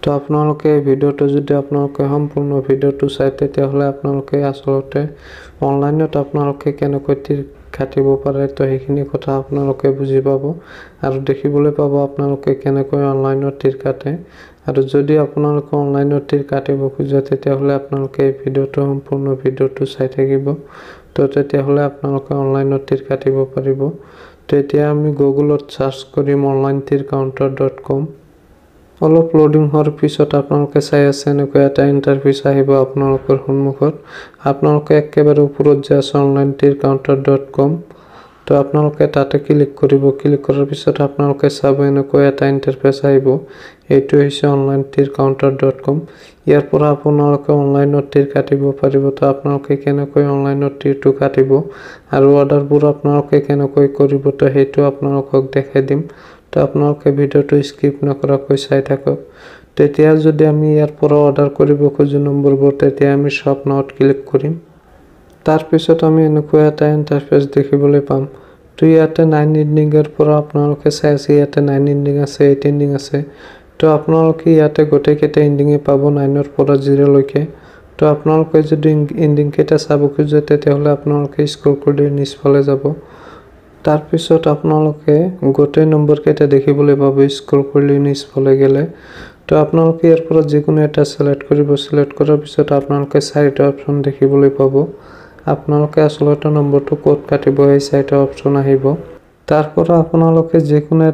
তো আপোনালোকে ভিডিওটো যদি আপোনালোকে সম্পূৰ্ণ ভিডিওটো চাই তেতিয়াহ'লে আপোনালোকে আসলতে অনলাইনত আপোনালোকে কেনেকৈ তীৰ কাটিব পাৰে তো সেইখিনি কথা আপোনালোকে বুজি পাব আৰু দেখিবলৈ পাব আপোনালোকে কেনেকৈ অনলাইনত তীৰ কাটে আৰু যদি আপোনালোকে অনলাইনত তীৰ কাটিব খোজে তেতিয়াহ'লে আপোনালোকে এই ভিডিওটো সম্পূৰ্ণ ভিডিওটো চাই থাকিব তো তেতিয়াহ'লে আপোনালোকে অনলাইনত তীৰ কাটিব পাৰিব তো এতিয়া আমি গুগলত সাৰ্চ কৰিম onlinetircounter.com অলপ লোডিং হোৱাৰ পিছত আপোনালোকে চাই আছে এনেকৈ এটা ইন্টাৰফেচ আহিব আপোনালোকৰ সন্মুখত আপোনালোকে একেবাৰে ওপৰত যে আছে onlinetircounter.com তো আপোনালোকে তাতে ক্লিক কৰিব ক্লিক কৰাৰ পিছত আপোনালোকে চাব এনেকৈ এটা ইন্টাৰফেচ আহিব এইটো হৈছে onlinetircounter.com ইয়াৰ পৰা আপোনালোকে অনলাইনত তীৰ কাটিব পাৰিব তো আপোনালোকে কেনেকৈ অনলাইনত তীৰটো কাটিব আৰু অৰ্ডাৰবোৰ আপোনালোকে কেনেকৈ কৰিব তো সেইটো আপোনালোকক দেখাই দিম তো আপোনালোকে ভিডিওটো স্কিপ নকৰাকৈ চাই থাকক তেতিয়া যদি আমি ইয়াৰ পৰা অৰ্ডাৰ কৰিব খোজো নম্বৰবোৰ তেতিয়া আমি শপ নাওত ক্লিক কৰিম তাৰ পিছত আমি এনেকৈ এটা ইন্টাৰফেচ দেখিবলৈ পাম তো ইয়াতে 9 এন্ডিংৰ পৰা আপোনালোকে চাই আছে ইয়াতে 9 এন্ডিং আছে 8 এন্ডিং আছে তো আপোনালোকে ইয়াতে গোটেইকেইটা এন্ডিংে পাব 9 ৰ পৰা 0 লৈকে তো আপোনালোকে যদি এন্ডিং কেইটা চাব খোজে তেতিয়াহ'লে আপোনালোকে স্ক্ৰল কৰি নিচফালে যাব তাৰ পিছত আপোনালোকে গোটেই নম্বৰ কেইটা দেখিবলৈ পাব স্ক্ৰল কৰি নিচফালে গেলে তো আপোনালোকে ইয়াৰ পৰা যিকোনো এটা সিলেক্ট কৰিব সিলেক্ট কৰাৰ পিছত আপোনালোকে চাৰিটা অপচন দেখিবলৈ পাব আপোনালোকে আসলতে নম্বৰটো কোড কাটিব এই চাৰিটা অপচন আহিব তাৰ পৰা আপোনালোকে যিকোনো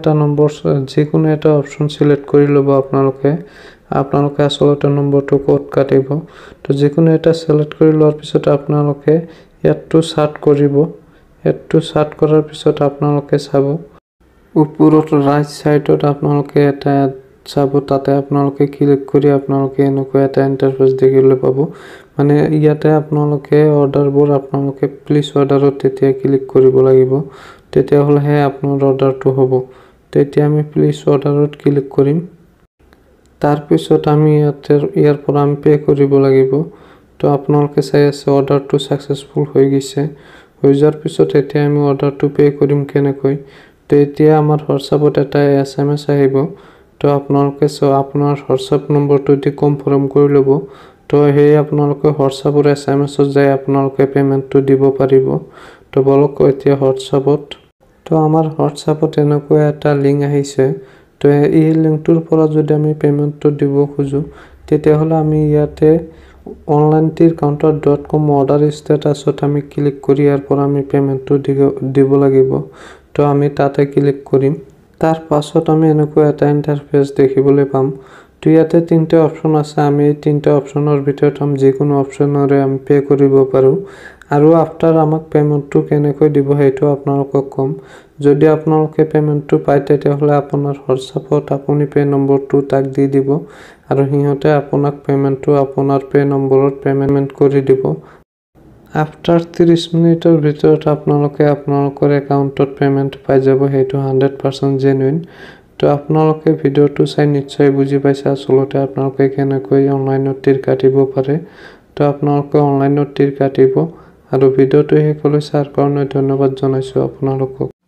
এটা অপচন সিলেক্ট কৰি ল'ব আপোনালোকে আসলতে নম্বৰটো কোড কাটিব তো যিকোনো এটা সিলেক্ট কৰি লোৱাৰ পিছত আপোনালোকে ইয়াতটো সাৰ্চ কৰিব এটো সাৰ্চ কৰাৰ পিছত আপোনালোকে চাব ওপৰত ৰাইট সাইডত আপোনালোকে এটা চাব তাতে আপোনালোকে ক্লিক কৰি আপোনালোকে এনেকৈ এটা ইন্টাৰফেচ দেখিবলৈ পাব মানে ইয়াতে আপোনালোকে অৰ্ডাৰবোৰ আপোনালোকে প্লিজ অৰ্ডাৰত তেতিয়া ক্লিক কৰিব লাগিব তেতিয়া হ'লে আপোনাৰ অৰ্ডাৰটো হ'ব তেতিয়া আমি প্লিজ অৰ্ডাৰত ক্লিক কৰিম তাৰ পিছত আমি ইয়াৰ পৰা আমি পে কৰিব লাগিব তো আপোনালোকে চাই আছে অৰ্ডাৰটো সাকসেসফুল হৈ গৈছে হৈ যোৱাৰ পিছত এতিয়া আমি অৰ্ডাৰটো পে কৰিম কেনেকৈ তো এতিয়া আমাৰ হোৱাটছআপত এটা এছএমএছ আহিব তো আপোনালোকে আপোনাৰ হোৱাটছআপ নম্বৰটো দি কনফাৰ্ম কৰি ল'ব তো হেই আপোনালোকে হোৱাটছআপৰ এছএমএছত যাই আপোনালোকে পেমেন্টটো দিব পাৰিব তো বলক এতিয়া হোৱাটছআপত তো আমাৰ হোৱাটছআপত এনেকৈ এটা লিংক আহিছে তো এই লিংকটোৰ পৰা যদি আমি পেমেন্টটো দিব খোজো তেতিয়াহ'লে আমি ইয়াতে onlinetircounter.com অৰ্ডাৰ ষ্টেটাছত আমি ক্লিক কৰি ইয়াৰ পৰা আমি পেমেন্টটো দিব লাগিব তো আমি তাতে ক্লিক কৰিম তাৰ পাছত আমি এনেকৈ এটা ইন্টাৰফেচ দেখিবলৈ পাম তো ইয়াতে তিনটা অপচন আছে আমি এই তিনটা অপচনৰ ভিতৰত যিকোনো অপচনৰে আমি পে কৰিব পাৰো আৰু আফটাৰ আমাক পেমেন্টটো কেনেকৈ দিব হেতু আপোনালোকক কম যদি আপোনালোকে পেমেন্টটো পায় তেতিয়াহ'লে আপোনাৰ হোৱাটছআপত আপুনি পে নম্বৰটো তাক দি দিব আৰু হিহঁতে আপোনাক পেমেন্টটো আপোনাৰ পে নম্বৰত পেমেন্ট কৰি দিব আফটাৰ 30 মিনিটৰ ভিতৰত আপোনালোকে আপোনালোকৰ একাউণ্টত পেমেন্ট পাই যাব হেতু 100% জেনুইন তো আপোনালোকে ভিডিওটো চাই নিশ্চয় বুজি পাইছে আসলতে আপোনালোকে কেনেকৈ অনলাইনত তীৰ কাটিব পাৰে তো আপোনালোকে অনলাইনত তীৰ কাটিব আৰু ভিডিওটো শেষলৈ চাৰ কাৰণে ধন্যবাদ জনাইছো আপোনালোকক